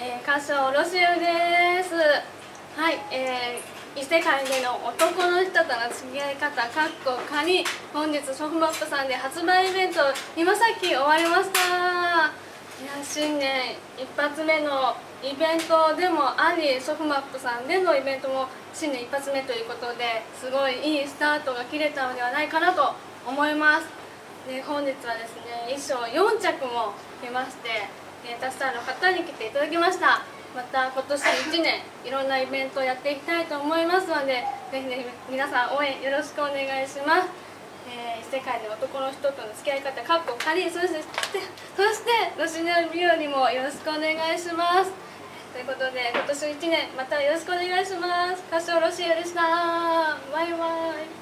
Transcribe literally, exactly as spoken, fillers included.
えー、歌唱ロシエルです。はい、えー、異世界での男の人との付き合い方かっこ仮、本日ソフマップさんで発売イベント今さっき終わりました。いや、新年一発目のイベントでもあり、ソフマップさんでのイベントも新年一発目ということで、すごいいいスタートが切れたのではないかなと思います。で、本日はですね、衣装よん着も着まして、えー、たくさんの方に来ていただきました。また今年いちねんいろんなイベントをやっていきたいと思いますので、ぜひぜひ皆さん応援よろしくお願いします。えー、異世界で男の人との付き合い方かっこ仮、そしてそしてロシネル日和もよろしくお願いします。ということで今年いちねんまたよろしくお願いします。歌唱ロシエルでした。バイバイ。